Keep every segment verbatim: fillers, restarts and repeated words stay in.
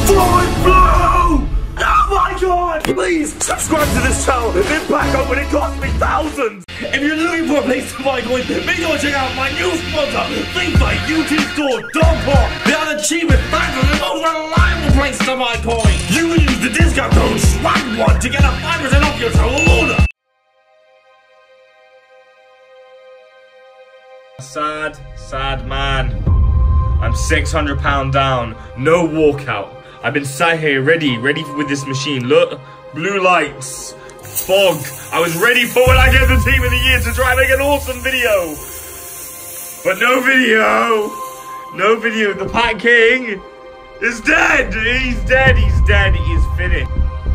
Flying Blue! Oh my god! Please subscribe to this channel. This pack opening cost me thousands. If you're looking for a place to buy coins, make sure to check out my new sponsor, things like U T Store dot com. They are the cheapest, fastest, and most reliable place to buy coins. You can use the discount code SWAG one to get a five percent off your total order. Sad, sad man. I'm six hundred pounds down, no walkout. I've been sat here ready, ready with this machine. Look, blue lights, fog. I was ready for when I get the team of the year to try and make an awesome video. But no video, no video. The Pack King is dead. He's dead, he's dead, he is finished.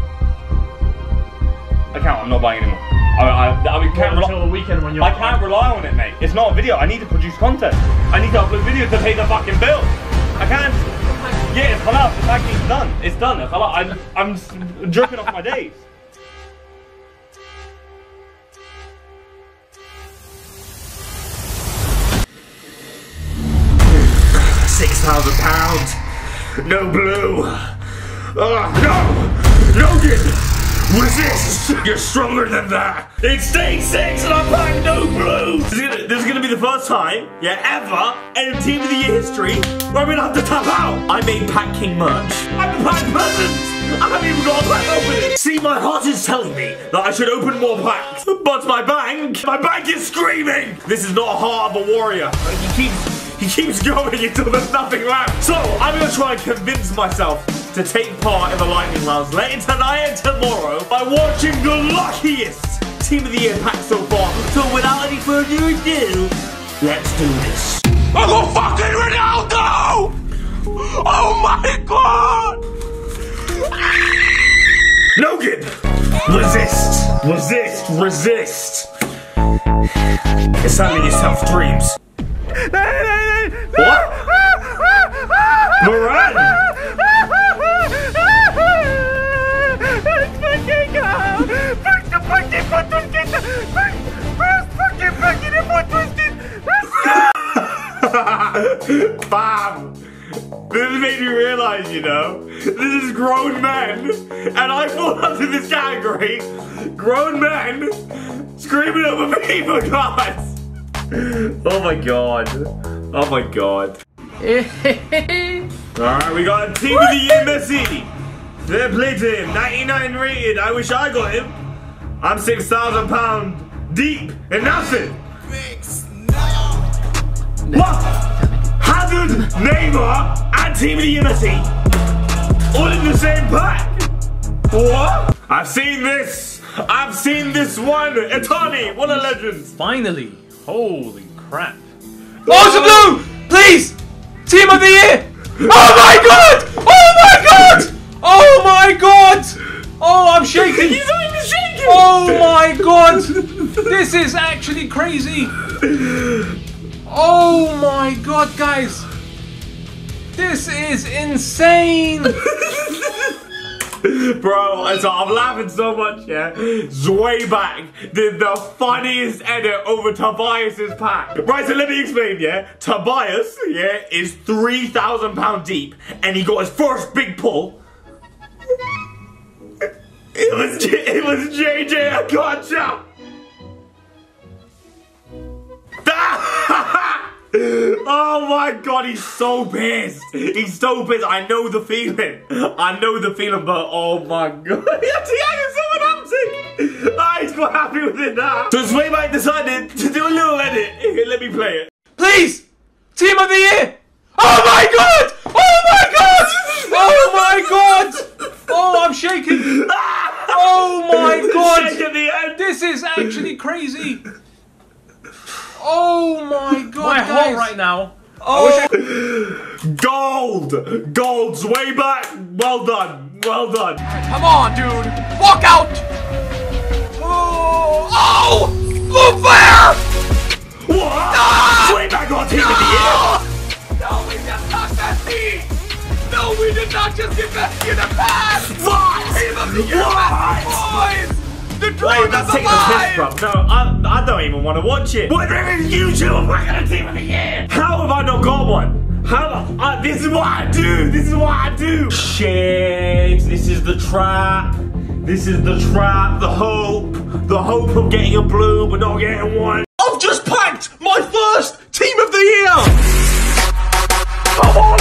I can't, I'm not buying anymore. I, I, I mean, can't until the weekend when you're I can't rely on it, mate. It's not a video. I need to produce content. I need to upload videos to pay the fucking bill. I can't. Yeah, it's halal. The packing's done. It's done. It's halal. I'm, I'm jerking off my days. Six thousand pounds. No blue. Oh, no. No good. Resist! You're stronger than that! It's day six and I'm buying no blue! This is, gonna, this is gonna be the first time, yeah, ever, in Team of the Year history, where I'm gonna have to tap out! I made Pack King merch. I've been buying presents! I haven't even got a pack opening! See, my heart is telling me that I should open more packs, but my bank, my bank is screaming! This is not a heart of a warrior. He keeps, he keeps going until there's nothing left. So, I'm gonna try and convince myself to take part in the lightning rounds later tonight and tomorrow by watching the luckiest Team of the Year pack so far. So without any further ado, let's do this. I got fucking Ronaldo! Oh my god! Logan! Resist! Resist! Resist! You're selling yourself dreams. What? Moran! Bam! This made me realize, you know, this is grown men, and I fall under this category. Grown men screaming over FIFA cards. Oh my god. Oh my god. Alright, we got a Team of the Year Messi. Fair play to him. ninety-nine rated. I wish I got him. I'm six thousand pounds deep in nothing. What? Hazard, Neymar, and Team of the Year Messi all in the same pack? What? I've seen this. I've seen this one. Etani, what a legend. Finally. Holy crap. Oh, it's a blue! Please! Team of the Year! Oh my god! Oh my god! Oh my god! Oh, I'm shaking! He's not even shaking! Oh my god! This is actually crazy! Oh my god, guys! This is insane! Bro, so I'm laughing so much, yeah? Zwayback did the funniest edit over Tobias's pack. Right, so let me explain, yeah? Tobias, yeah, is three thousand pounds deep, and he got his first big pull. It was, it was J J Okocha. Oh my god, he's so pissed. He's so pissed. I know the feeling. I know the feeling, but oh my god. Thiago's so upset. Ah, he's quite happy with it now. So Zwayback decided to do a little edit. Here, let me play it. Please! Team of the Year! Oh my god! Oh my god! Oh my god! Oh, I'm shaking. Oh my god! Shake at the end. This is actually crazy. Oh my god, my guys. heart right now. Oh, gold, gold, Zwayback. Well done, well done. Come on, dude. Walk out. Oh, oh, blue flare. What? Ah! Zwayback got Team of the Year. No, we just got Messi. No, we did not just get Messi in the past. What? Team of the Year, Messi, boys. The dream Wait, is that's taking the piss, alive. bro. No, I, I don't even want to watch it. What is you two are back on the Team of the Year? How have I not got one? How? Uh, this is what I do. This is what I do. Shit. This is the trap. This is the trap. The hope. The hope of getting a blue, but not getting one. I've just packed my first team of the year. Come on.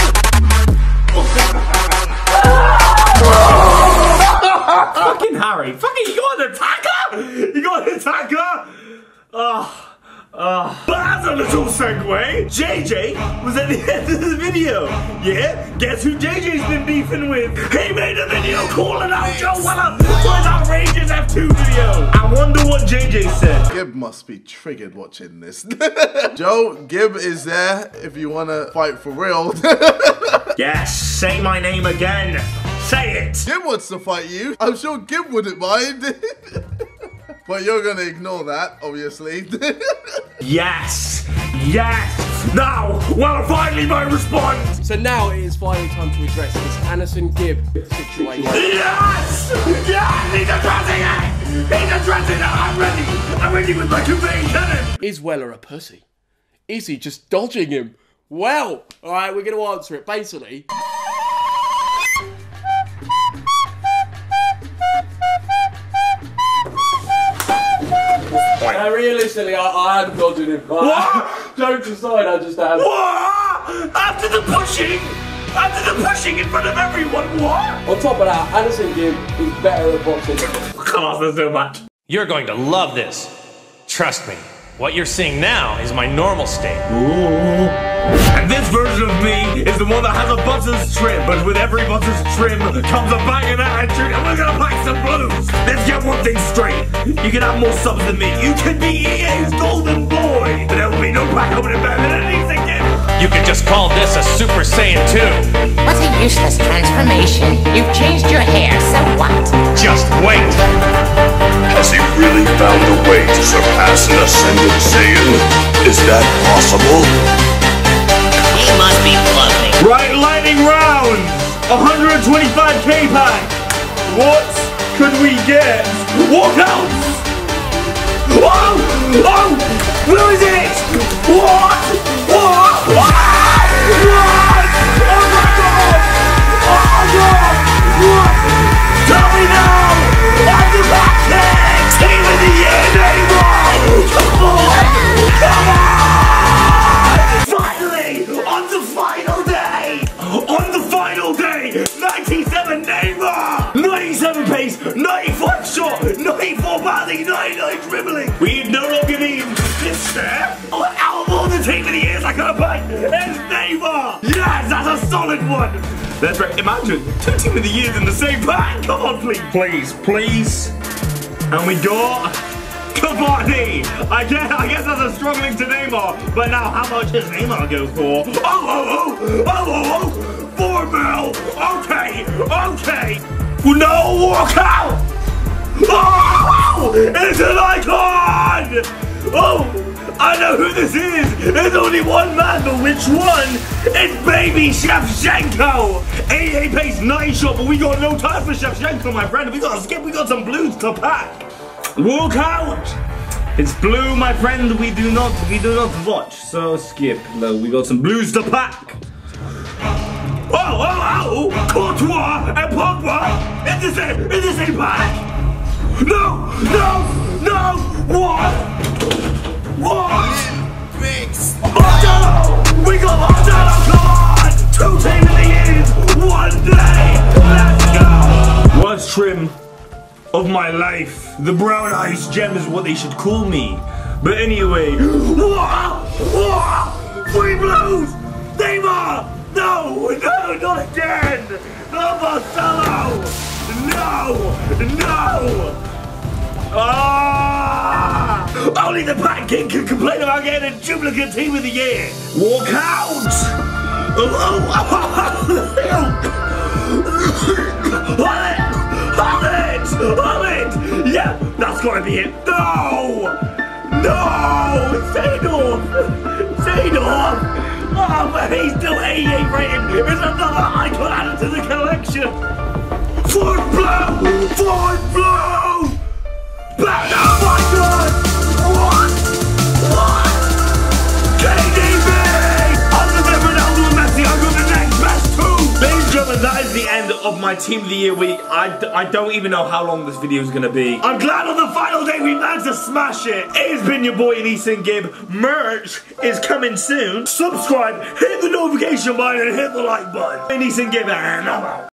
Fucking Harry. Fucking, you got an attacker. You got an attacker. Oh. Uh, but as a little segue, J J was at the end of the video. Yeah? Guess who J J's been beefing with? He made a video calling out Joe Weller for his outrageous F two video. I wonder what J J said. Gib must be triggered watching this. Joe, Gib is there if you want to fight for real. Yes, say my name again. Say it. Gib wants to fight you. I'm sure Gib wouldn't mind. But you're gonna ignore that, obviously. Yes! Yes! Now, well, finally my response! So now it is finally time to address this Anderson Gibb situation. Yes! Yes! He's addressing it! He's addressing it! I'm ready! I'm ready with my conveying cannon! Is Weller a pussy? Is he just dodging him? Well, alright, we're gonna answer it. Basically, Uh, realistically, I, I am dodging him. What? Don't decide, I just am. What? After the pushing! After the pushing in front of everyone, what? On top of that, Anderson Gibb is better at boxing. Come on, there's so much. You're going to love this. Trust me. What you're seeing now is my normal state. Ooh. And this version of me is the one that has a Butters trim, but with every Butters trim comes a bang of attitude, and we're gonna pack some blues. Let's get one thing straight. You can have more subs than me. You can be E A's golden boy, but there will be no back opening better than anything again. You could just call this a Super Saiyan two. What a useless transformation. You've changed your hair, so what? Just wait. Has he really found a way to surpass an Ascended Saiyan? Is that possible? He must be bluffing. Right, lightning round! one hundred twenty-five K pack! What could we get? Walkouts! Oh! Oh! Where is it? What? What? What? What? Oh my god! Oh god! What? Tell me now! I'm the back kick! Team of the year, Neymar! Come on! Come on! Finally! On the final day! On the final day! ninety-seven Neymar! ninety-seven pace, ninety-five shot, ninety-four passing, ninety-nine dribbling! We no longer need this there! Out of all the team of the years I could have picked, it's Neymar! Yes, that's a solid one! That's right, imagine, two team of the years in the same pack! Come on, please! Please, please! And we got Cavani! I guess, I guess that's a strong link to Neymar, but now how much does Neymar go for? Oh, oh, oh! Oh, oh, oh! Four mil! Okay, okay! No walkout! Oh! It's an icon! Oh! I know who this is! There's only one man, but which one? It's baby Shevchenko! eighty-eight pace, nine shot, but we got no time for Shevchenko, my friend. We gotta skip, we got some blues to pack. Walk out! It's blue, my friend. We do not, we do not watch, so skip. No, we got some blues to pack. Oh, oh, oh! Courtois and Pogba in the same, in the same pack. No, no, no! What? What? Marcelo! We got Marcelo! Come on! Two team of the years, one day. Let's go. Worst trim of my life. The brown ice gem is what they should call me. But anyway, whoa, whoa, free blues, Neymar. No, no, not again! No, Marcelo! No! No! Ah! Only the Bat King can complain about getting a duplicate team of the year! Walk out! Oh, oh, Hold it! Hold it! Yeah, that's gotta be it! No! No! Seedorf! Seedorf! Oh, but he's still eighty-eight rated. It's another icon added to the collection. Forward blow! Forward blow! Back! Oh my god! What? What? K D B! Other than Ronaldo and Messi, that is the end of my Team of the Year week. I, d I don't even know how long this video is going to be. I'm glad on the final day we managed to smash it. It has been your boy Ethan Gibb. Merch is coming soon. Subscribe, hit the notification button, and hit the like button. Ethan Gibb, and I'm out.